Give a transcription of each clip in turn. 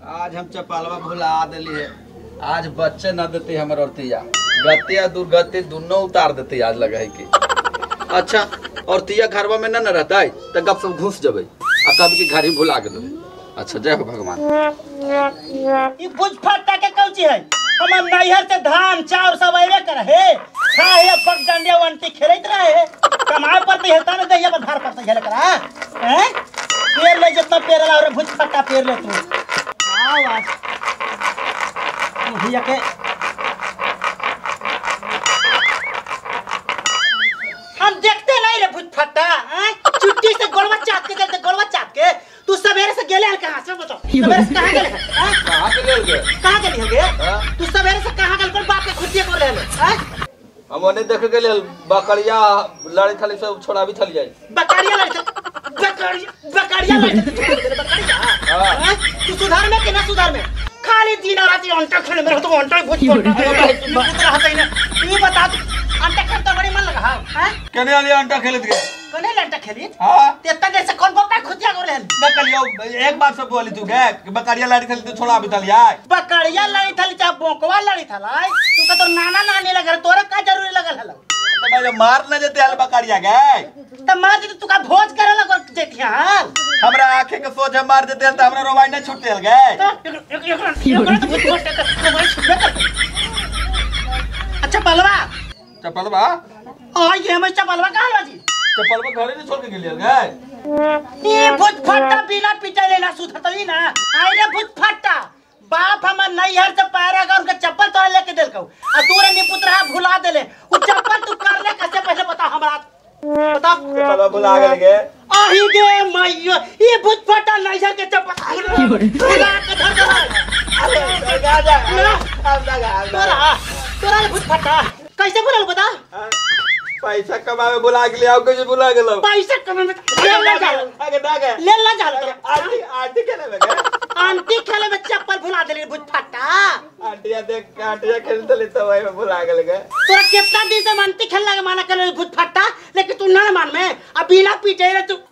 आज हम चपालवा भुला दिली है। आज बच्चे न देते हमर औरतिया गतिया दुर्गति दोनों उतार देते। आज लगा है कि अच्छा औरतिया घरवा में न रहता है तो गप सब घुस जब कभी के घर ही भुला के देवे। अच्छा जय हो भगवान। ये बुझ फटा के कौची है हमर नैहर से धान चाउर सब आइबे कर है खाए पक डंडिया वंटी खेलत रहे कमाए पर तो हेता न दैया पर भार पड़ता खेले करा हैं पेड़ ले जितना पेड़ ला और भुज फटा पेड़ ले तू आओ आज भैया के हम देखते नहीं रे भुज फटा हैं चुट्टी से गोलवा चाट के देते गोलवा चाट के तू सवेरे से गेले कहां से बताओ सवेरे से कहां गेले हैं कहां गेले गे तू सवेरे से कहां गेल कोन बाप के खुदिया कर रहले हैं हम ओने देख के ले बकरिया लड़ी थाली से छोड़ा भी थल जाई बकरिया लड़ी बकरिया तू सुधार में कि ना सुधार में खाली दिन और रात अंटा खेले मेरे तो अंटा भूत रहता ही ना तू बता अंटा खेलता बड़ी मन लगा हैं कने वाली अंटा खेलत गए कने लंटा खेली हां तेता जैसे कौन बाप खुदिया कर रहले बकरिया एक बार से बोली तू गे बकरिया लड़ी थाली तो छोड़ा भी थल जाई बकरिया लड़ी थाली चा बोकवा लड़ी थालाई तू का तो नाना नानी लगे तोरे का जरूरी लगल हला तो भाई मार न जेते हल बकरिया गए त मार दे तू का भोज करे लग जेतिया हाल हमरा आंखें के सोझा मार देते त हमरा रोवाई न छूट देल गए अच्छा पलवा चपलवा आ ये हम चपलवा कहां बाजी चपलवा घरे न छोड़ के गेलिए गए ये भूत फट्टा बिना पिटले ना सुधतली ना आई रे भूत फट्टा बाप हमर नैहर से पैरा का उनका चप्पल तोड़ लेके देल कहू आ तोरे निपुत्रा भुला देले उ चप्पल तू कर ले कैसे पहले बता हमरा बता चपलवा भुला गेल आही गे मैया ये भूत फट्टा नैहर के चप्पल भुला के धर अरे जा जा अब लगा तोरा भूत फट्टा कैसे भुलाल बता पैसा कमावे बुला के ले आओ कैसे बुला गेलो पैसा कमावे ले ला जा आगे डागे ले ला जा आंटी आंटी खेले में गए आंटी खेले में चप्पल भुला देली भूत फट्टा आंटिया देख आंटिया खेलते ले तो वही में बुला गेल गए तोरा कितना दिन से आंटी खेलना के माना कर भूत फट्टा लेकिन तू ना मान में अब बिना पीटे रे तू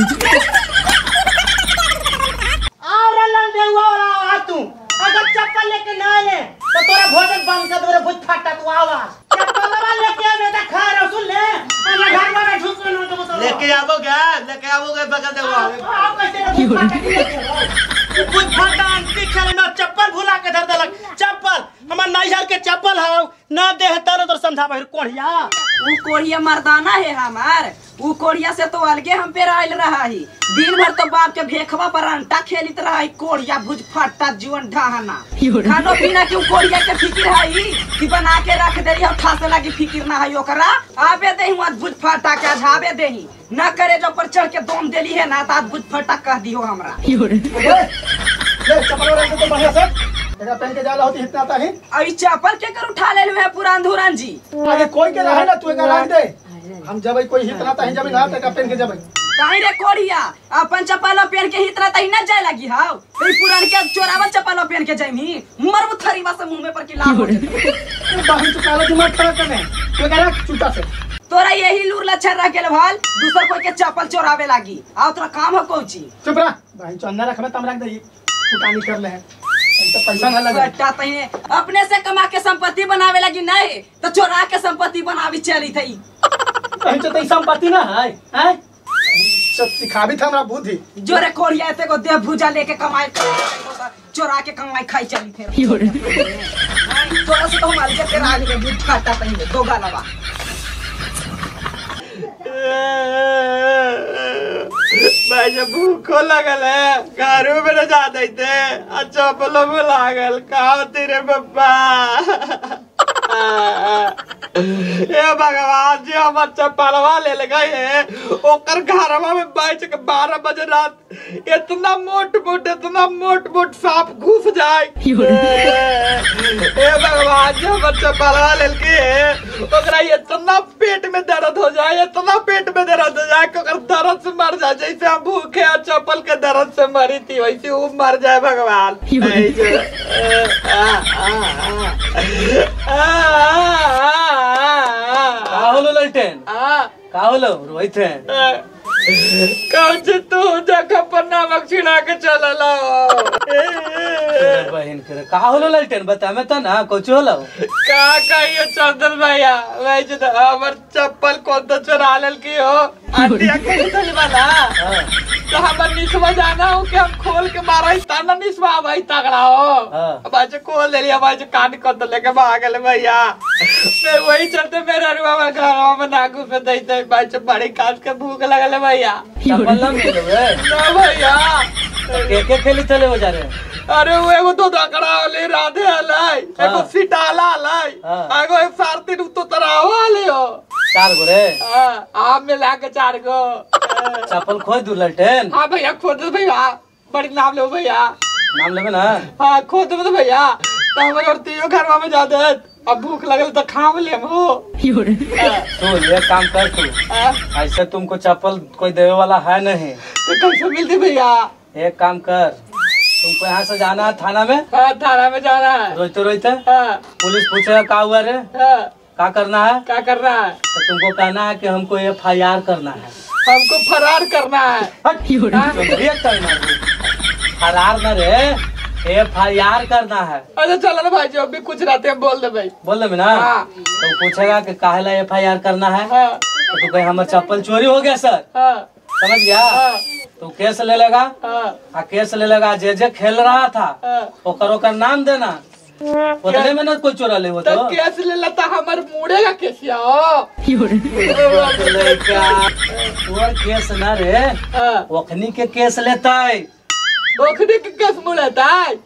और लंडे हुआ तू अगर चप्पल लेके ना ले तो तोरा भोजन बंद कर दे भूत फट्टा तू आवाज चप्पल लेके आ बेटा खा रहा सुन ले मैं घर में ढुक ना तो बता लेके आवोगे बगल दे भूत फट्टा आंटी खेले में चप्पल भुला के धर देलक चप्पल हमर नैहर के चप्पल हौ ना देह तर तो समझा बहिर कोढ़िया उ कोढ़िया मर्दाना है हमार उ कोढ़िया से तो अलगे हम पे आइल रहा ही दिन भर तो बाप के भेखवा पर अंटा खेलित रहा ही कोढ़िया भुज फट्टा जीवन ढहाना खानो पीना के कोढ़िया के फिकिर है कि बना के रख दे हम खासे लगी फिकिर ना है ओकरा आबे देही मत भुज फट्टा के आबे देही ना करे जो पर चढ़ के दम देली है ना ता भुज फट्टा कह दियो हमरा ले चप्पल वाला तो बढ़िया से तेरा पहन के जाला होती इतना आता है आई चप्पल के कर उठा ले है पुरान धुरान जी आगे कोई के रहे ना तू एक लाइन दे हम जब कोई हितना ता जब ना तक पहन के जब काहे रे कोढ़िया अपन चप्पल पहन के हितना तई ना जाए लगी हाउ ई पुरान के चोरावा चप्पल पहन के जाइमी मरब थरीवा से मुंह में पर की लाग बाहर तो काला दिमाग खराब करने तू कह रहा चूटा से तोरा यही लूर लच्छर रह गेल भाल दूसर कोई के चप्पल चोरावे लागी आ तोरा काम हो कोची चुप रह भाई चन्ना रखबे तम रख दई फुटानी कर ले तो पैसा ना लगे बेटा तही अपने से कमा के संपत्ति बनावे लगी नहीं तो चोरा के संपत्ति बनावी चली थई कहीं तो तई संपत्ति ना है हैं सब सिखावी था हमरा बुद्धि जोरे कोढ़िया एते को देह भुजा लेके कमाई चोरा के कमाई खाई चली थे थोड़ा से तो हम अलगे तेरा आगे के दूध खाता तही दो गालवा भाई जब भूखो लगल है घरों में न जा देते अच्छा पलो में लागल कहाँ तेरे पप्पा ये भगवान जी हम चप्पलवा ले गए हैं ओकर घरवा में बैठ के 12 बजे रात इतना मोट सांप घुस जाए ये भगवान जी हम चप्पलवा ले के ओकरा इतना पेट में दर्द हो जाए कि ओकर दर्द से मर जाए जैसे हम भूखे और चप्पल के दर्द से मरी थी वैसे वो मर जाए भगवान रोहित है कौन से तू जगह पर नमक छिड़ा के चला तेरे बहन के कहा होलो ललटेन बता में तो ना कुछ होलो का कहियो चंदन भैया वैसे तो हमर चप्पल कौन तो चुरा लेल की हो आंटी अकेले चली वाला तो हमर निसवा जाना हो कि हम खोल के मारा ही ताना निसवा भाई तगड़ा हो बाजे खोल ले लिया बाजे कान को तो लेके भाग गए भैया मैं वही चलते मेरे रुआ में घर में नागू पे दे बाजे बड़ी काट के भूख लगल भैया चप्पल ना मिलो ना भैया के खेली चले हो जा रहे अरे वो एगो तो दकड़ा वाले राधे अलाई एगो सिटाला अलाई एगो एक सारती तो तराव वाले हो 4 गो रे आप मिला के 4 गो चप्पल खोज दू ललटेन हाँ भैया खोद दो भैया बड़ी नाम लो भैया नाम लेबे ना हाँ खोद दो भैया तो हमारे और तीनों घर में जा दे अब भूख लगल तो खाम ले हो तो ये काम कर तू ऐसे तुमको चप्पल कोई देवे वाला है नहीं तो कैसे मिलती भैया एक काम कर तुमको यहाँ से जाना है थाना में हाँ थाना में जाना है रोते पुलिस पूछेगा का हुआ रे क्या करना है क्या करना है तो तुमको कहना है कि हमको FIR करना है हमको फरार करना है फरार न रे FIR करना है अच्छा चलो ना भाई जो भी कुछ रहते हैं बोल दे भाई बोल दे ना तो पूछेगा कि काहेला FIR करना है तो तू कहे हमारा चप्पल चोरी हो गया सर समझ गया तो केस ले लेगा केस ले लेगा जे खेल रहा था ओकर नाम देना उतने में ना कोई चोरा ले वो तो केस ले लेता हमारे मुड़ेगा केसिया केस ना रे ओखनी के केस लेता है ओखनी के केस मुड़ेता है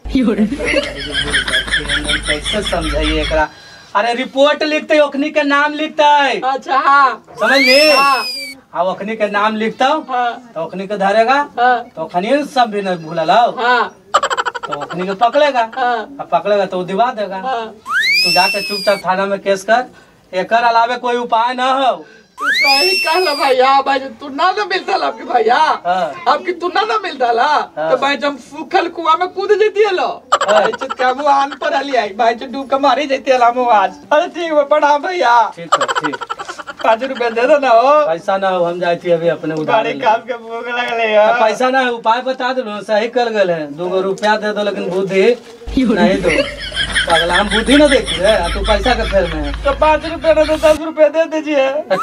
कैसे समझाइए एकरा अरे रिपोर्ट लिखते है ओखनी के नाम लिखता है अच्छा हाँ समझ ली हाँ ओखनी के नाम लिखता हूँ तो ओखनी के धरेगा तो ओखनी सब भी न भूला लाओ तो ओखनी के पकड़ेगा अब पकड़ेगा तो दिवा देगा तू जाके चुपचाप थाना में केस कर एकर अलावे कोई उपाय न हो सही कहला भैया भाई तू ना मिलता आपके भैया आपकी तू ना मिलता ला तो भाई जब सूखल कुआं में कूद जाती है लो क्या वो आन पर अली आई भाई जो डूब के मारी जाती है लामो आज अरे ठीक है पढ़ा भैया ठीक है ठीक 5 रुपया दे दो ना हो पैसा ना हो हम जाती अभी अपने उधार काम के भूख लगले पैसा ना है उपाय बता दो सही कर गए हैं 2 रुपया दे दो लेकिन बुद्धि नहीं दो अगला हम बुद्धि न देखी है तू पैसा के फेर में है तो 5 रुपया ना तो 10 रुपया दे दीजिए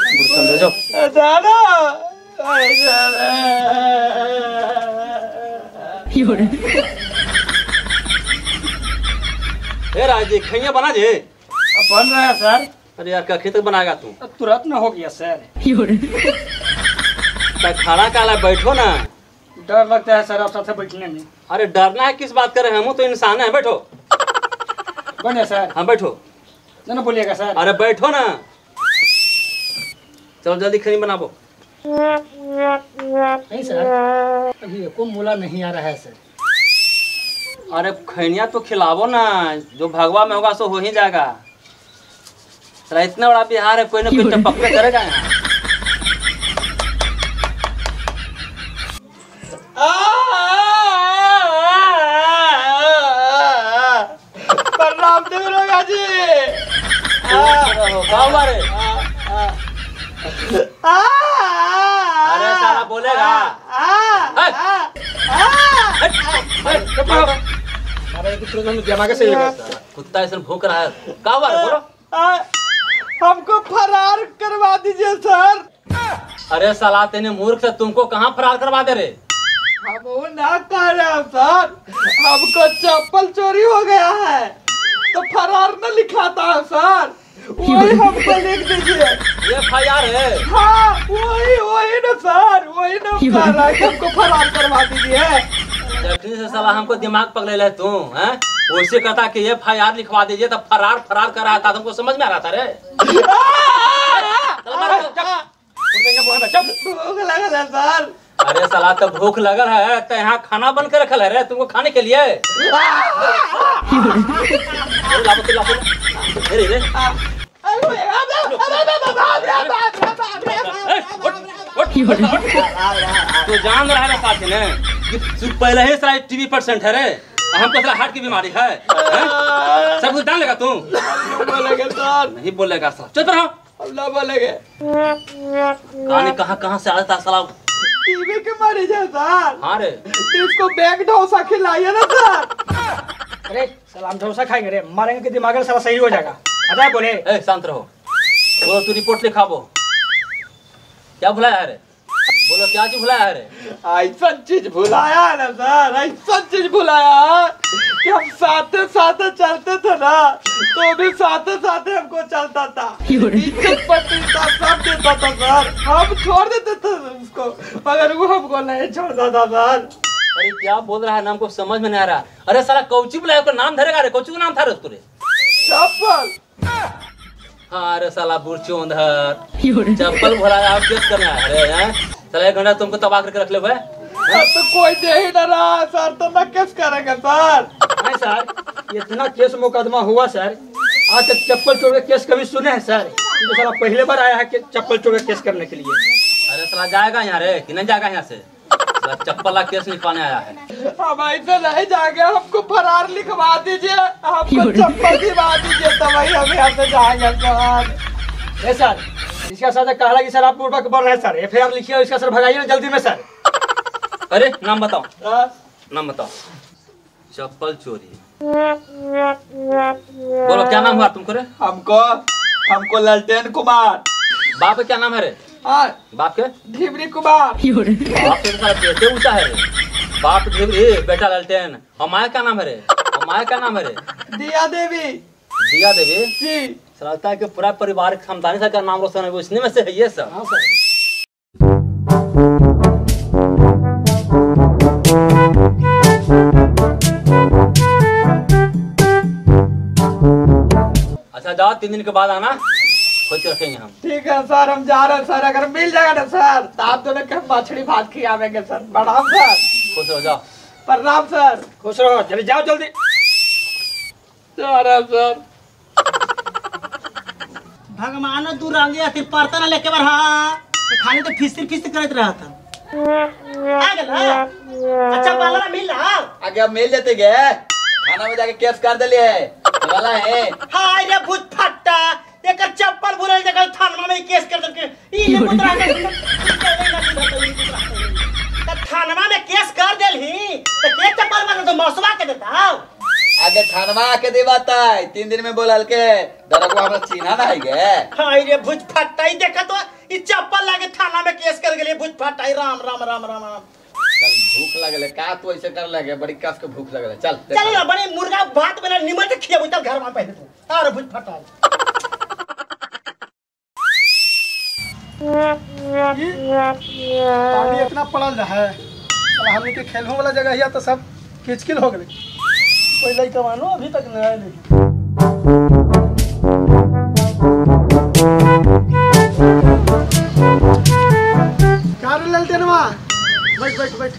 राजी खैया बना जे बन रहा है सर अरे यार क्या तक बनाएगा तू तुरंत न हो गया सर खाना काला बैठो ना डर लगता है सर आप साथ बैठने में अरे डरना है किस बात कर रहे हैं हम तो इंसान है बैठो बने सर हाँ बैठो ना बोलिएगा सर अरे बैठो ना चलो जल्दी खनी बनाबो नहीं सर अभी एको मूला नहीं आ रहा है सर अरे खैनिया तो खिलावो ना जो भगवा में होगा सो हो ही जाएगा तेरा इतना बड़ा बिहार है कोई ना कोई टपकते करेगा यहाँ प्रणाम देवरोगा जी अरे साला बोलेगा कुत्ता ऐसा भूख रहा है क्या बात बोलो हमको फरार करवा दीजिए सर अरे साला तेने मूर्ख से तुमको कहाँ फरार करवा दे रे हम वो ना कह रहे हैं सर हमको चप्पल चोरी हो गया है तो फरार न लिखाता है सर वही हमको लिख दीजिए ये FIR है हाँ वही ना सर वही ना कह रहा है कि हमको फरार करवा दीजिए से साला हमको दिमाग पकड़े ले तू हैं वैसे कहता कि ये FIR लिखवा दीजिए तो फरार कर रहा था तुमको समझ में आ रहा था रे भूख लगा सर अरे साला तो भूख लगल है तो यहाँ खाना बन के रखल है रे तुमको खाने के लिए तो जान रहा है साथ में तू पहले ही सारा TV% है रे हमको सारा हार्ट की बीमारी है सब कुछ जान लेगा तू बोलेगे सर नहीं बोलेगा सर चुप रहो अब ना बोलेगे कहानी कहाँ से आता साला टीवी के मरीज है सर हाँ रे इसको बैग डोसा खिलाइए ना सर अरे साला हम डोसा खाएंगे रे, मारेंगे कि दिमाग सारा सही हो जाएगा। अरे बोले ए शांत रहो। बोलो तू रिपोर्ट लिखाबो। क्या भुलाया है रे? बोलो क्या चीज भुलाया है रे? ऐसा चीज भुलाया है ना सर, ऐसा चीज भुलाया है कि हम साथे साथे चलते थे ना, तो भी साथे साथे हमको चलता था, इज्जत प्रतिष्ठा सब देता था सर, हम छोड़ देते थे उसको, मगर वो हमको नहीं छोड़ता था सर। अरे क्या बोल रहा है ना, हमको समझ में नहीं आ रहा। अरे साला कौची बुलाया, उसका नाम धरेगा रे? कौची का नाम था रे उसको रे? चप्पल। हाँ अरे साला बुरचोंधर, चप्पल भुलाया, आप केस करना है रे? हैं साला 1 घंटा तुमको तबाह करके रख ले भाई। तो कोई दे ही ना रहा सर, तो मैं केस करेंगे सर? नहीं सर, इतना केस मुकदमा हुआ सर, आज तक चप्पल चोर के केस कभी सुने हैं सर? ये तो साला पहले बार आया है कि चप्पल चोर के केस करने के लिए। अरे साला जाएगा यहाँ रे कि नहीं जाएगा यहाँ से? चप्पल ला केस लिखवाने आया है। हम ऐसे नहीं जाएंगे, हमको फरार लिखवा दीजिए, हमको चप्पल दिलवा दीजिए, तो वही हम यहाँ से जाएंगे सर। सर इसका सर कहा कि सर आप पूर्वक बोल रहे हैं सर, FIR लिखिए, इसका सर भगाइए ना जल्दी में सर। अरे नाम बताओ, नाम बताओ। चप्पल चोरी, बोलो क्या नाम हुआ तुमको रे? हमको ललटेन कुमार। बाप का क्या नाम है रे? बाप के ढिबरी कुमार। बाप के साथ बेटे ऊंचा है रे। बाप ढिबरी, बेटा ललटेन। और माया क्या नाम है रे? और माया क्या नाम है रे? दिया देवी। दिया देवी जी। लगता है कि पूरा परिवार खानदानी सा का नाम रोशन है, इसने में से है ये सब। अच्छा जाओ, 3 दिन के बाद आना, खोज के रखेंगे हम। ठीक है सर, हम जा रहे हैं सर, अगर मिल जाएगा ना सर तो आप दोनों के मछली भात खिलावेंगे सर। प्रणाम सर। खुश हो जाओ। प्रणाम सर। खुश रहो, जल्दी जाओ जल्दी। जा रहे हैं सर। भगवान तू रंगे अति परता ना लेके बढ़ा, खाली तो फिस्ती करत रहा था। आ गया अच्छा पाला मिल रहा आगे अब मिल जाते गे, थाना में जाके केस कर दिले वाला है। हाय रे भूत फट्टा, एकर चप्पल भुरल जगह थाना में केस कर दे। ई ले पुत्रा त थाना में केस कर देलही त के चप्पल मानो तो मौसवा के देता। आगे थानवा आके देवाता 3 दिन में बोलल के दरगवा हमरा चिन्हा ना है गे। हाय रे भूत फट्टा, ई देखा तो ई चप्पल लागे थाना में केस कर गेले भूत फट्टा। राम राम राम राम राम। चल भूख लगले का, तू ऐसे कर लगे, बड़ी कस के भूख लगले। चल चल ना बड़े मुर्गा भात बना निमन से खिया चल घर में पहले तू। अरे भूत फट्टा पानी इतना पड़ल रहा है, हमने के खेलने वाला जगह है तो सब किचकिल हो गए। कोई लड़का मानो अभी तक नहीं आए। क्या रे ललटेनवा, बैठ बैठ बैठ।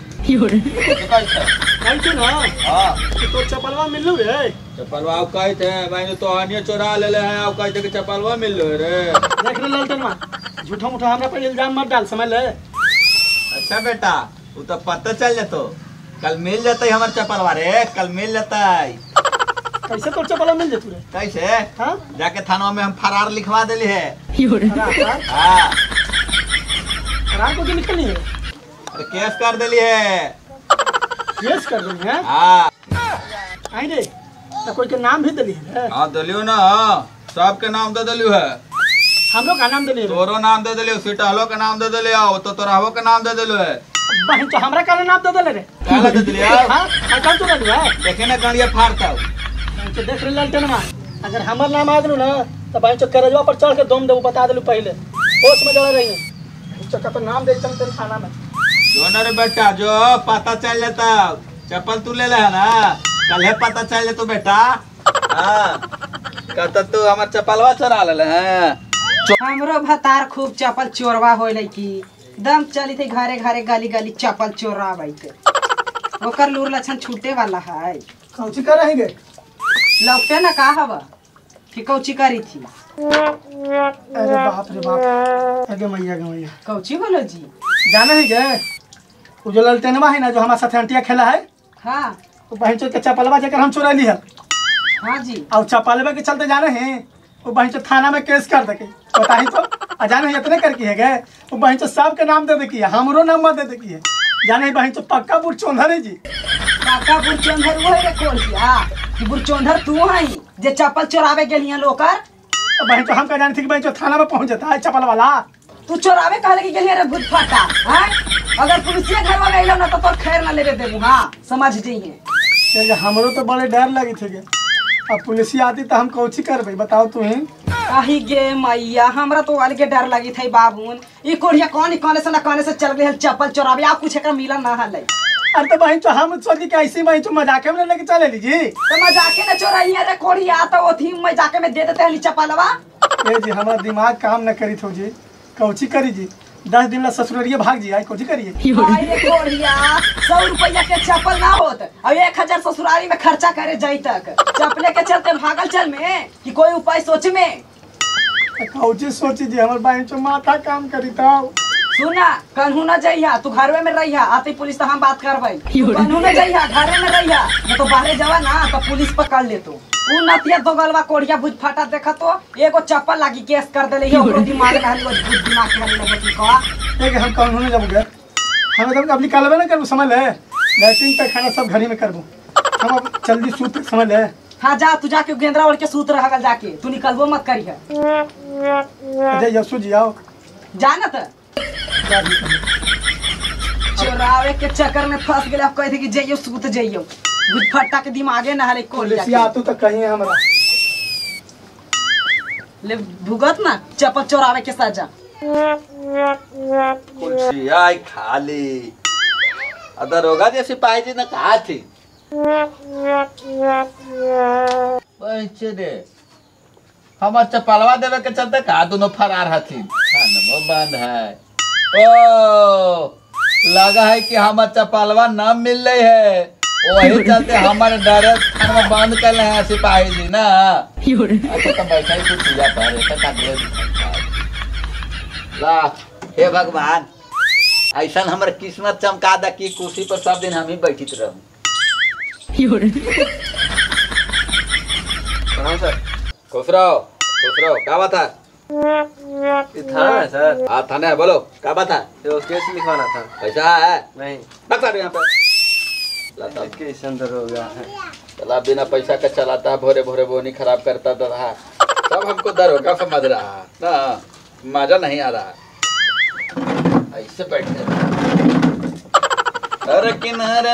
कैसे ना? हां तो चपलवा मिल रे? चपलवा कहि थे मैंने तो हनिया चोरा लेले है, अब कहि थे कि चपलवा मिल रे। देख रे ललटेनवा, झूठा मूठा हमरा पर इल्जाम मत डाल, समझ ले। अच्छा बेटा, वो तो पता चल जातो, कल मिल जाते हमार चपलवा रे, कल मिल जाता। कैसे तो चपलवा मिल जेतू रे? कैसे? हां जाके थाना में हम फरार लिखवा देली है। फरार हां फरार को निकलनी है, अरे केस कर देली है। केस कर दूंगी है? हां आई रे तो कोई के नाम भी दली है? हां दलियो ना, सबके नाम दे दलियो है। हम लोग का नाम दली है? तोरो नाम दे दलियो, सीटालो के नाम दे दलियो, तो तोरावो के नाम दे दलियो है। बहन तो हमरा का नाम दे दले रे। काला दे दलियो? हां कौन तो दली है? देखे ना कणिया फाड़ता हूं। तो देख रे ललटेनवा, अगर हमर नाम आ गेलू ना तो बहन चो करजवा पर चढ़ के दम देबू, बता देलू पहले, होश में जड़ा रही। चक्का तो नाम दे चल तेरे थाना में। जो ना रे बेटा, जो पता चल जाता, चप्पल तू ले ले है ना, कल है पता चल जातो बेटा। हाँ कहता तू हमार चप्पलवा चुरा ले हैं। हमरो भतार खूब चप्पल चोरवा होइले की दम चली थे घरे घरे गली गली चप्पल चोरावे थे। ओकर लूर लक्षण छूटे वाला है। कौची कर रही गे? लौटे ना का हवा कि कौची करी थी? अरे बाप रे बाप, आगे मैया कौची बोलो जी? जाना है गे, वो जो ललटेनवा है ना जो हमारे साथ अंटिया खेला है, हाँ वो बहन चो के चपलवा जेकर हम चुरा ली है। हाँ जी। और चपलवा के चलते जाने हैं वो बहन चो थाना में केस कर दे, बताही तो जाने है इतने करके है गे, वो बहन चो सबके नाम दे दे की है, हमरो नंबर दे दे की है। जाने बहन चो पक्का बुरचोंधर है जी। पक्का बुरचोंधर वो है कोल किया। कि बुरचोंधर तू हई जे चप्पल चोरावे गेलियन लोकर। तो बहन तो हम का जाने थी कि बहन जो थाना में पहुंच जाता है चप्पल वाला। तू चोरावे कहले कि गेलियन रे भूत फाटा हैं। अगर पुलिसिया घर में गइलो ना तो तोर खैर ना लेवे देबू। हां समझ जइए। ये हमरो तो बड़े डर लगी थे के अब पुलिसिया आती तो हम कौची करबे बताओ तू ही। आही गे मैया हमरा तो अलगे डर लगी थई बाबून। ई कोढ़िया कोने से ना कोने से चल गई चप्पल चोरावे। आप कुछ एकरा मिला ना हलै। अरे तो बहन तो हम सोची कि ऐसी बहन तो मजाक में लेके चले लीजिए। तो मजाके न चोराइए रे कोढ़िया तो ओथी मजाके में दे देते हली चप्पलवा। ए जी हमारा दिमाग काम न करी थो जी कौची करी जी 10 दिन ला ससुररिया भाग जी आई कौची करिए। आई रे कोढ़िया 100 रुपया के चप्पल ना होत और 1000 ससुरारी में खर्चा करे जाई तक चप्पले के चलते भागल चल में कि कोई उपाय सोच में। कौची सोची जी हमार बहन तो माथा काम करी था। सुना कन्हू न जइहा तू घरवे में रहिया आती पुलिस तो हम बात करबै। कन्हू न जइहा घरे में रहिया न तो बाहरे जावा ना तो पुलिस पकड़ ले तो। उ नतिया दो गलवा कोढ़िया बुझ फाटा देखा तो एगो चप्पल लागी केस कर देले ये ओकरो दिमाग में हली बुझ दिमाग के हली लगे का। एक हम कौन होने जाबू घर हम तो अपनी कालवे ना करबू समझ ले लैट्रिन पे खाना सब घर ही में करबू हम अब जल्दी सूत समझ ले। हां जा तू जाके गेंदरा ओढ़ के सूत रहगल जाके तू निकलबो मत करिहा। अजय यसु जी आओ जानत चोरावे के चक्कर में फंस गेल। अब कह थे कि जइयो सूत जइयो बुझ फट्टा के दिमागे न हले कोढ़िया पुलिसिया आतू तो कहीं हमरा ले भुगत ना चप्पल चोरावे के सजा। कुर्सिया आई खाली दरोगा जी सिपाही जी ने कहा थी बच्चे दे हमार चप्पलवा देवे के चलते कहा दोनों फरार हथिन। खानमो बंद है। ओ लगा है कि हमार चप्पलवा न मिल रही है वही चलते हमारे डरे खानवा बंद कर रहे हैं सिपाही जी ना। अच्छा तो बैठा ही कुछ पूजा कर ला हे भगवान ऐसा हमारे किस्मत चमका दा कि कुर्सी पर सब दिन हम ही बैठित रहूं। प्रणाम सर। खुश रहो क्या बात है। थाना है सर। हाँ थाना है बोलो क्या बात है। तो केस लिखवाना था। पैसा है नहीं बता दो यहाँ पे केस अंदर हो गया है। चला बिना पैसा का चलाता है भोरे भोरे बोनी खराब करता रहा सब हमको दरोगा समझ रहा ना मजा नहीं आ रहा ऐसे बैठे। अरे किनारे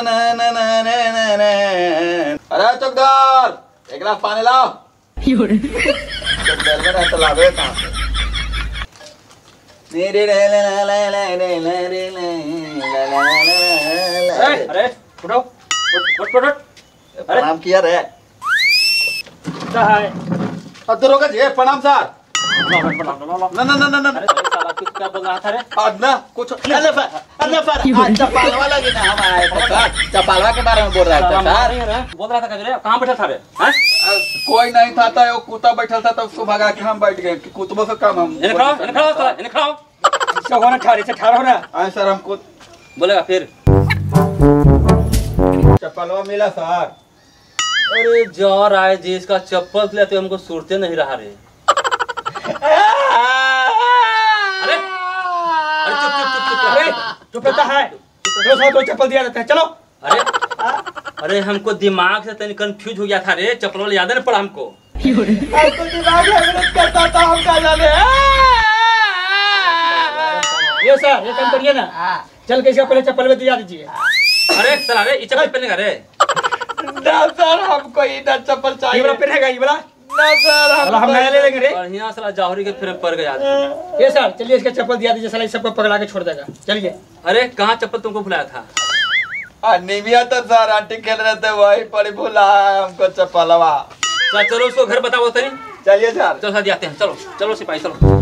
अरे चौकदार एक गिलास पानी लाओ। चौकदार में रहता लावे कहाँ से। अरे उठो उठ प्रणाम किया रे क्या है अब दरोगा जी प्रणाम सर। ना ना ना ना ना अरे साला तू क्या बोल रहा था रे। और ना कुछ चपालवा लगे ना हम आए थे सर चपालवा के बारे में बोल रहा था सर। बोल रहा था कजरे कहाँ बैठा था रे। कोई नहीं था तो वो कुत्ता बैठा था तो उसको भगा के हम बैठ गए कि कुत्तों से कम हम इन्हें खड़ाओ होना ठाड़ो ना आए सर हमको बोलेगा फिर। चप्पलवा मिला सर। अरे जा रहा है जी इसका चप्पल ले तो हमको सुरते नहीं रहा रे। अरे अरे चुप रहता है तो चप्पल दिया जाता है चलो। अरे हमको दिमाग से तनी कंफ्यूज हो गया था रे चप्पल याद नहीं पड़ा हमको। आपको दिमाग मेहनत करता था हम क्या जाने। ये सर ये काम करिए ना चल के इसका पहले चप्पल में दिया दीजिए। अरे चला रे ये चप्पल पहनेगा रे। ना सर हमको ये ना चप्पल चाहिए। ये वाला पहनेगा ये वाला ना सर हम नया ले लेंगे रे। बढ़िया साला जौहरी के फिर पड़ गया। ये सर चलिए इसका चप्पल दिया दीजिए साला सबको पकड़ा के छोड़ देगा चलिए। अरे कहाँ चप्पल तुमको भुलाया था। निमिया तो सर आंटी खेल रहे थे वही पड़ी भूला हमको चप्पलवा। सर चलो उसको घर बताओ तरी। चलिए सर चलो साथ आते हैं चलो चलो सिपाही चलो।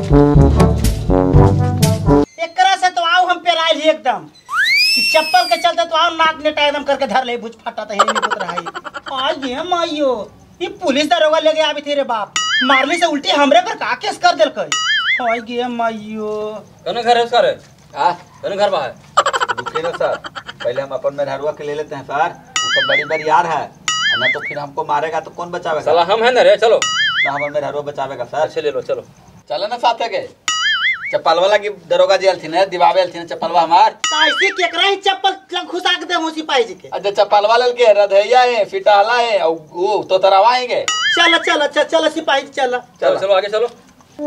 एकरा से तो आओ हम पे राइल ही एकदम कि चप्पल के चलते तो आओ नाक नेटा एकदम करके धर ले बुझ फटा तो है नहीं पुत्र है। आज ये माइयो ये पुलिस दरोगा ले गया अभी तेरे बाप मारने से उल्टी हमरे पर का केस कर देल कई। आज ये माइयो कौन घर है उसका रे। हाँ कौन घर बा है। रुकिए ना सर पहले हम अपन मेहरुआ के ले लेते हैं सर उसका बड़ी बड़ी यार है ना तो फिर हमको मारेगा तो कौन बचावेगा। साला हम है ना रे चलो। ना हमारे मेहरुआ बचावेगा सर। अच्छे ले लो चलो। चलो ना साथ है के चप्पल वाला की दरोगा जी अलथिन है दिवावे अलथिन चप्पलवा हमार कैसे केकरा ही चप्पल लंग घुसा के दे मुसी पाई जी के। अच्छा चप्पल वाले के रधैया है फिटाला है और वो तो तरवाएंगे। चल चल अच्छा चल सिपाही चल चलो चलो आगे चलो।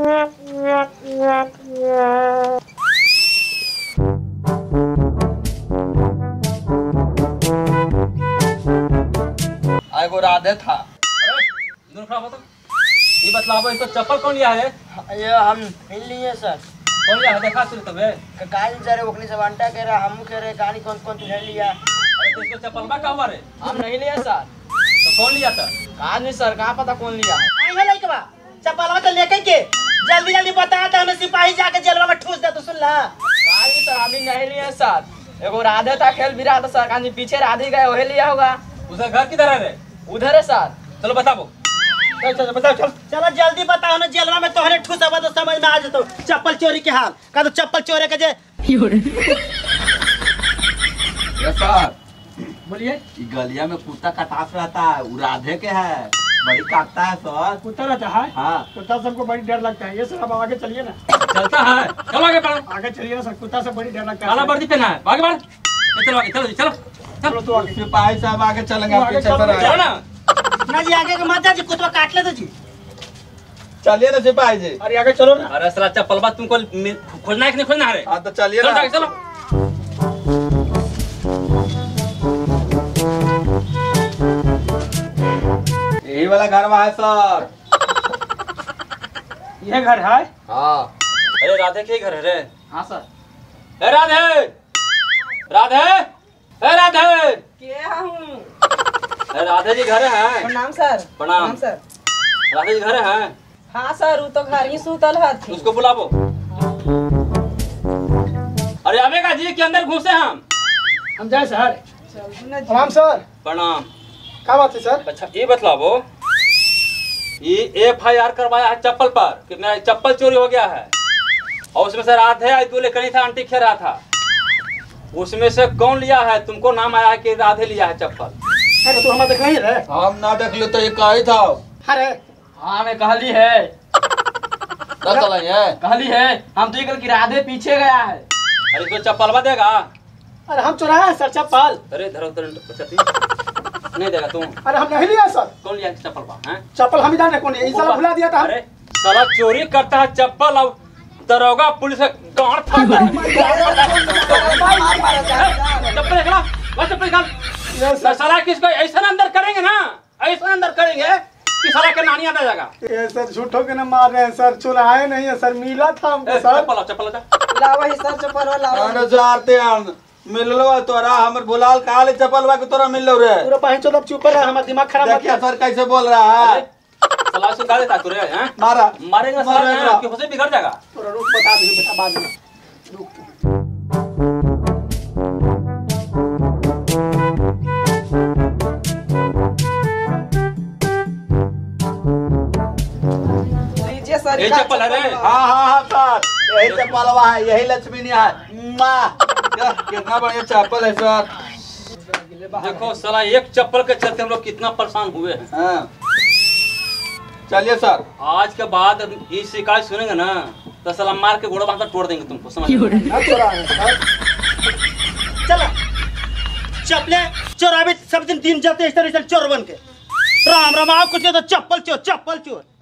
एगो राधे था। दोनों खड़ा हो तो ये बतलाओ इसको चप्पल कौन लिया है? ये हम मिल लिए सर। कौन लिया है देखा सुन तबे। काल जरे ओकनी से वांटा कह रहा हम कह रहे कहानी कौन कौन तुझे लिया। अरे तो इसको चप्पल बा कहां रे? हम नहीं लिए सर। तो कौन लिया था? कहा नहीं सर, कहाँ पता कौन लिया है। आई है लइकवा चप्पलवा तो लेके के जल्दी जल्दी बता दे हमें सिपाही जाके जेलवा में ठूस दे तो सुन ला। कहा नहीं सर, हम ही नहीं लिए सर। एगो राधे था खेल भी रहा था सर, कहानी पीछे राधे गए वही लिया होगा। उसका घर किधर है रे? उधर है सर। चलो बताओ। चल बताओ चल चलो जल्दी बताओ ना जेलवा में तोहरे ठूसबा तो समझ में आ जतो चप्पल चोरी के हाल का तो चप्पल चोरे के जे। ये सर बोलिए। ये गलिया में कुत्ता कटास रहता है वो राधे के है बड़ी काटता है सर। कुत्ता रहता है? हाँ कुत्ता सबको बड़ी डर लगता है। ये सर अब आगे चलिए ना। चलता है चलो आगे बढ़ो। आगे चलिए ना सर, कुत्ता से बड़ी डर लगता काला है। वर्दी पहना है आगे बढ़। चलो आगे चलो चलो चलो तो आगे। सिपाही साहब आगे चलेंगे आप पीछे से चलो रहें। ना। ना जी आगे के मत जा जी कुत्ता काट ले तो जी। चलिए ना सिपाही जी। अरे आगे चलो ना। अरे साला चप्पल बा तुमको खोजना है कि नहीं खोजना है रे? हाँ तो चलिए चलो ना। आगे चलो। यही वाला घर वहाँ है सर। ये घर है? हाँ अरे राधे के घर है रे? हाँ सर। ए राधे राधे ए राधे के हूँ? ए राधे जी घर है? प्रणाम सर। प्रणाम। सर। राधे जी घर है? हाँ सर, वो तो घर ही सुतल हथी। उसको बुलाओ। अरे आवेगा जी के अंदर घुसे हम जाए सर। चल ना जी। प्रणाम सर। प्रणाम। क्या बात है सर? अच्छा ये बतलाओ ये FIR करवाया है चप्पल पर कि मेरा चप्पल चोरी हो गया है और उसमें से राधे आई तू लेकर नहीं था आंटी खेल रहा था उसमें से कौन लिया है? तुमको नाम आया है कि राधे लिया है चप्पल। अरे तो हमें देख नहीं है। हम ना देख लो तो ये कही था। अरे हाँ मैं कहली है। क्या चला है? कहली है हम तो ये कल की राधे पीछे गया है। अरे इसको चप्पल देगा? अरे हम चुराया है सर चप्पल। अरे धरो नहीं देगा तुम? अरे हम नहीं लिया सर। कौन लिया है चप्पल पा हैं? चप्पल हम ही जाने कौन है। साला भुला दिया था। अरे साला चोरी करता है चप्पल और दरोगा पुलिस गांड फाड़ चप्पल निकाला वो चप्पल निकाल। साला किसको ऐसा अंदर करेंगे ना ऐसा अंदर करेंगे कि साला के नानी आ जाएगा। ये सर झूठों के न मार रहे हैं सर, चुराए नहीं है सर, मिला था हमको सर। चप्पल लावा ही सर चप्पल लावा। अरे जाते हैं मिललो तोरा हमर बुलाल कहा ले चप्पल बा के तोरा मिललो रे। पूरा पाँच चौदह चुप रहा, हमारा दिमाग खराब मत देखिए कर। सर कैसे बोल रहा है। साला से गाली ताकू रे हैं? मारा मारेगा साला कि होसे बिगड़ जाएगा। थोड़ा रुक बता दे बेटा बाद में। रुक लीजिए सर। ये चप्पल है रे? हाँ हाँ हाँ सर यही चप्पलवा है यही लक्ष्मी है। कितना बढ़िया चप्पल है सर। देखो साला एक चप्पल के चलते हम लोग कितना परेशान हुए हैं। हाँ चलिए सर। आज के बाद ये शिकायत सुनेंगे ना तो साला मार के घोड़ा बांध तोड़ देंगे तुमको समझ। ना चुरा है सर। चलो चप्पले चोराबे सब दिन जाते इस तरह से चोर बन के राम राम आप कुछ तो चप्पल चोर